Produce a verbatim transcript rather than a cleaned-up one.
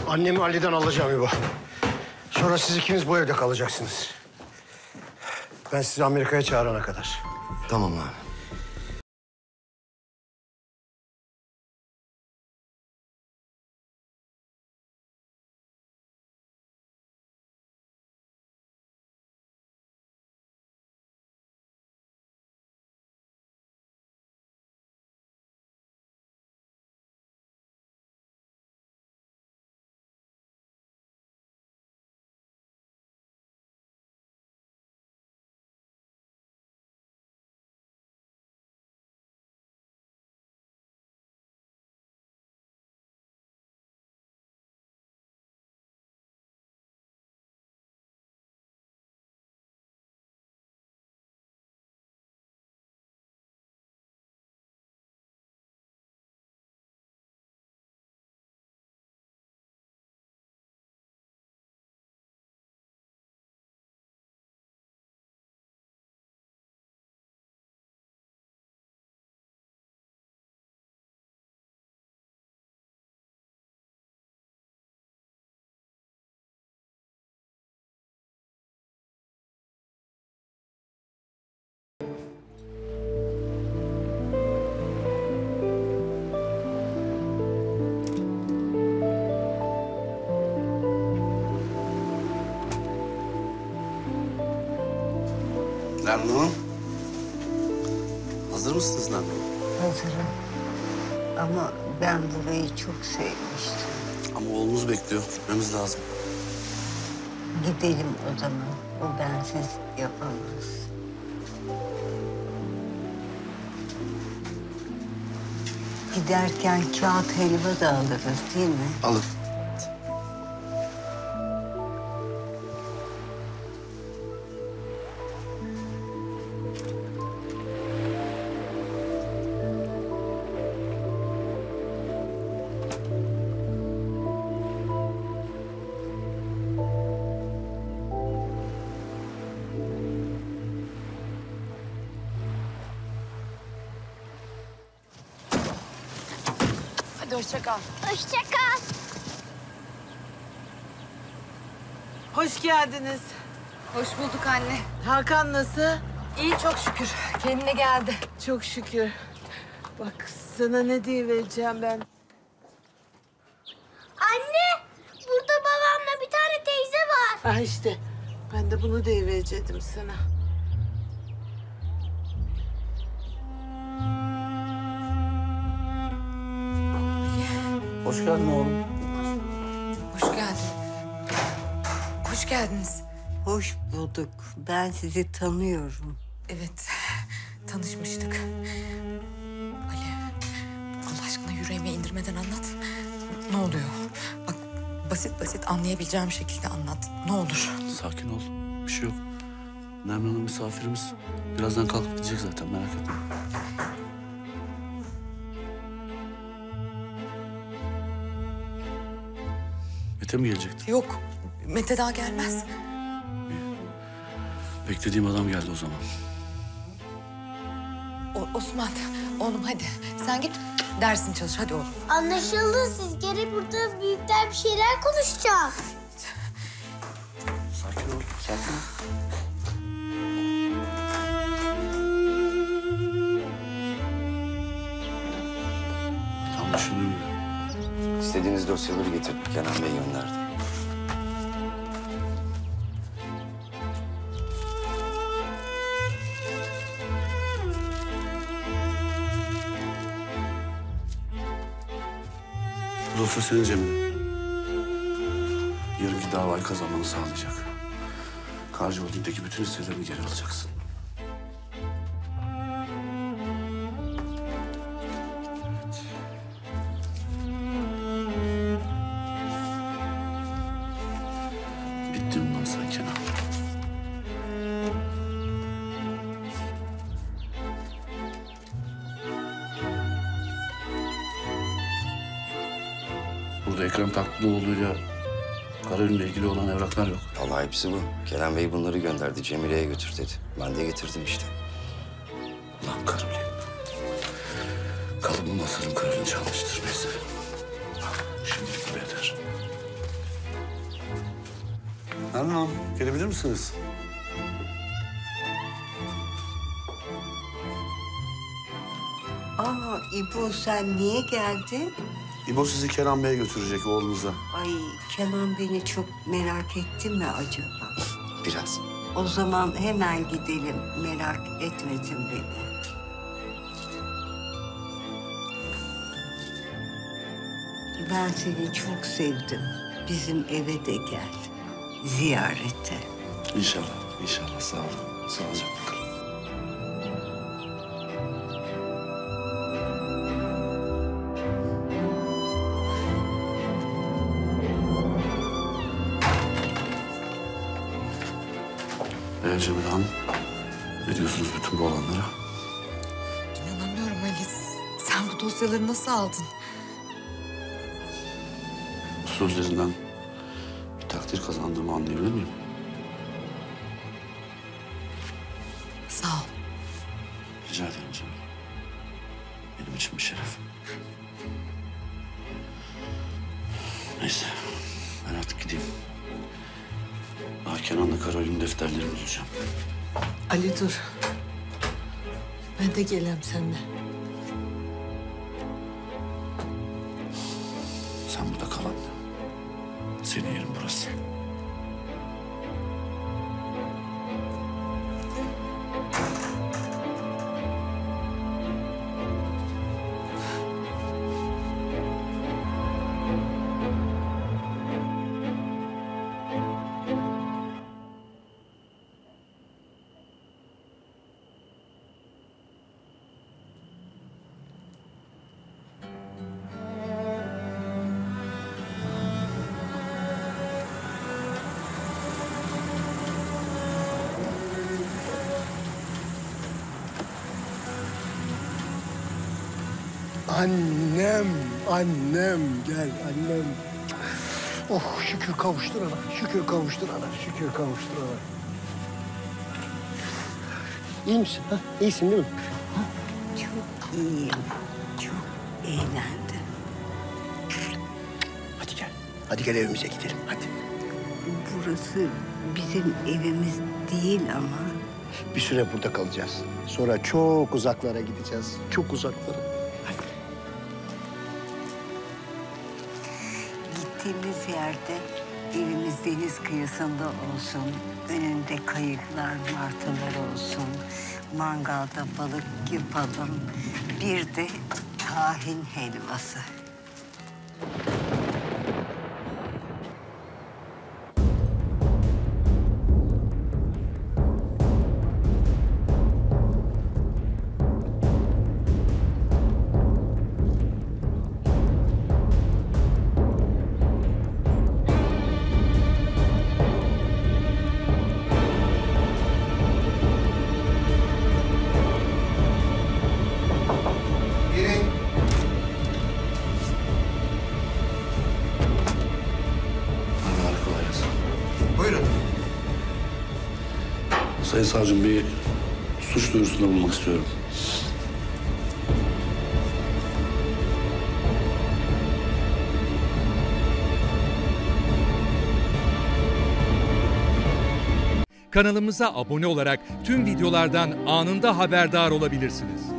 Annemi Ali'den alacağım İbo. Sonra siz ikiniz bu evde kalacaksınız. Ben sizi Amerika'ya çağırana kadar. Tamam abi. Nermin Hanım, hazır mısınız Nermin Hanım? Hazırım. Ama ben burayı çok sevmiştim. Ama oğlunuz bekliyor, gitmemiz lazım. Gidelim o zaman. O bensiz yapamaz. Giderken kağıt helva da alırız değil mi? Alın. Hadi hoşça kal. Hoşça kal. Hoş geldiniz. Hoş bulduk anne. Hakan nasıl? İyi çok şükür. Kendine geldi. Çok şükür. Bak sana ne diyivereceğim ben. Anne, burada babamla bir tane teyze var. Ah işte ben de bunu diyiverecektim sana. Hoş geldin oğlum. Hoş geldin. Hoş geldiniz. Hoş bulduk. Ben sizi tanıyorum. Evet, tanışmıştık. Ali, Allah aşkına yüreğime indirmeden anlat. Ne oluyor? Bak, basit basit anlayabileceğim şekilde anlat. Ne olur. Sakin ol, bir şey yok. Nermin Hanım misafirimiz. Birazdan kalkıp gidecek zaten, merak etme. Mete mi gelecekti? Yok, Mete daha gelmez. Beklediğim adam geldi o zaman. O, Osman, oğlum hadi. Sen git, dersini çalış. Hadi oğlum. Anlaşıldı. Siz gene burada büyükler bir şeyler konuşacak. Sakin ol, sakin ol. Tam düşündüğüm gibi. İstediğiniz dosyaları getirdim. Kenan Bey gönderdi. Bu dosya senin Cemile. Yarınki davayı kazanmanı sağlayacak. Karcı Holding'deki bütün hisselerini geri alacaksın. Bittin lan sen Kenan. Burada Ekrem Tatlıoğlu'yla Karol'ünle ilgili olan evraklar yok. Vallahi hepsi bu. Kenan Bey bunları gönderdi. Cemile'ye götür dedi. Ben de getirdim işte. Lan Karol'ü. Kalıbı masanın Karol'ünü çalmıştır neyse. Şimdilik bu yeter. Nermin Hanım, gelebilir misiniz? Aa İbo sen niye geldin? İbo sizi Kenan Bey'e götürecek oğlunuza. Ay Kenan beni çok merak etti mi acaba? Biraz. O zaman hemen gidelim. Merak etmesin beni. Ben seni çok sevdim. Bizim eve de gel. Ziyarete. İnşallah, inşallah. Sağ olun. Sağlıcakla kalın. Ee, Cemile Hanım, ne diyorsunuz bütün bu olanlara? İnanamıyorum Ali. Sen bu dosyaları nasıl aldın? Bu sözlerinden bir takdir kazandığımı anlayabilir miyim? Sağ ol. Rica ederim canım. Benim için bir şeref. Neyse, ben artık gideyim. Daha Kenan'la Karol'ün defterlerini tutacağım. Ali dur. Ben de gelem seninle. Sen burada kal anne. Senin yerin burası. Annem, annem gel annem. Oh şükür kavuşturana, şükür kavuşturana, şükür kavuşturana. İyi misin ha? İyisin değil mi? Çok iyiyim. Çok eğlendim. Hadi gel. Hadi gel evimize gidelim hadi. Burası bizim evimiz değil ama Bir süre burada kalacağız. Sonra çok uzaklara gideceğiz. Çok uzaklara. gittiğimiz yerde evimiz deniz kıyısında olsun. Önünde kayıklar, martılar olsun. Mangalda balık yapalım. Bir de tahin helvası. Merhabalar, kolay gelsin. Buyurun. Sayın Savcım, bir suç duyurusunda bulunmak istiyorum. Kanalımıza abone olarak tüm videolardan anında haberdar olabilirsiniz.